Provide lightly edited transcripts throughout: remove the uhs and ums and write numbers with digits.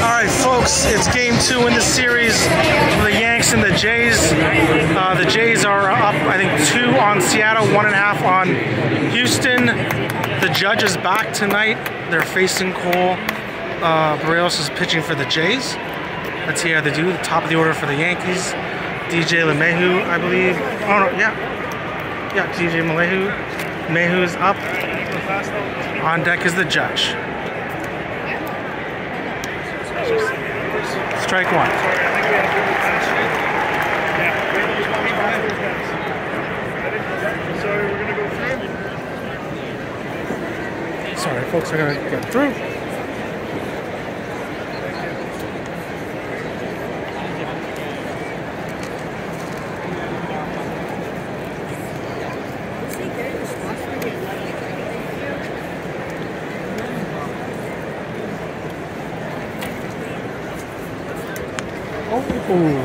Alright folks, it's game 2 in the series for the Yanks and the Jays. The Jays are up, I think, 2 on Seattle, 1.5 on Houston. The Judge is back tonight. They're facing Cole. Barrios is pitching for the Jays. Let's see how they do. The top of the order for the Yankees. DJ LeMahieu, I believe. Oh no, yeah. Yeah, DJ LeMahieu. Mayhew is up. On deck is the Judge. Strike one. Sorry, folks, are gonna get through. Ooh.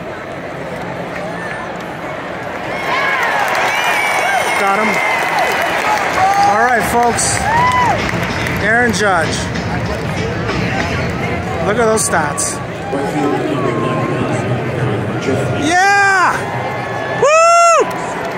Got him. All right, folks. Aaron Judge. Look at those stats. Yeah! Woo!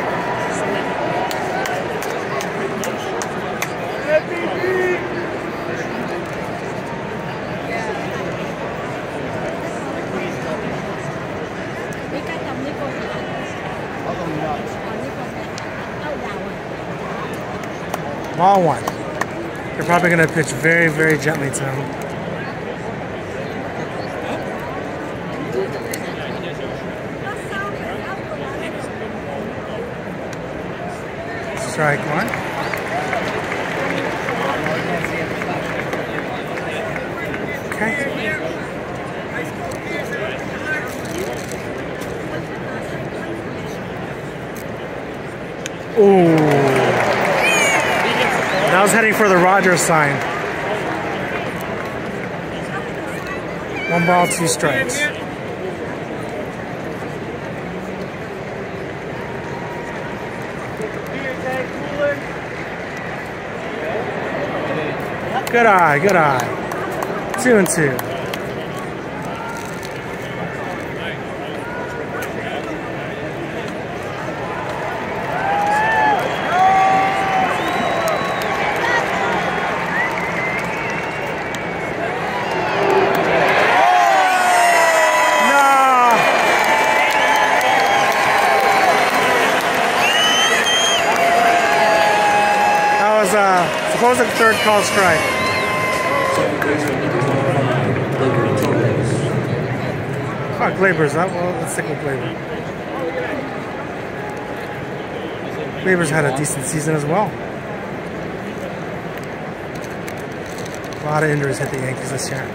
Ball one. They're probably going to pitch very, very gently to him. Strike one. Okay. Ooh. I was heading for the Rogers sign. 1 ball, 2 strikes. Good eye, good eye. 2 and 2. Suppose a third call strike. Oh, Glaber's up. Well, let's stick with Glaber. Glaber's had a decent season as well. A lot of injuries hit the Yankees this year.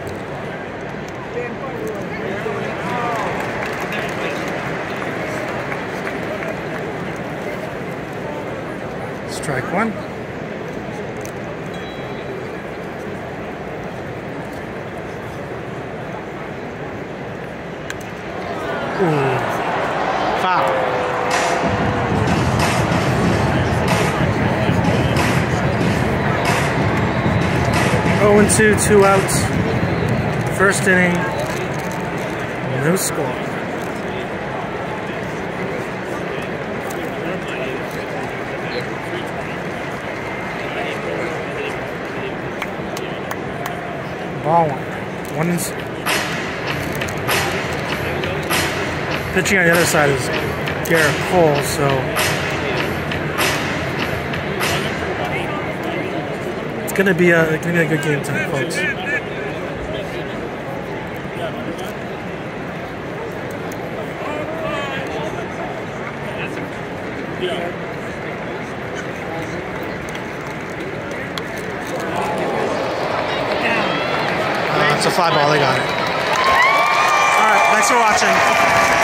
Strike one. Ooh, foul. Oh and 2, 2 outs. First inning, no score. Ball one. 1 and 6. Pitching on the other side is Garrett Cole, so it's gonna be a good game tonight, folks. It's a fly ball. They got it. All right, thanks for watching.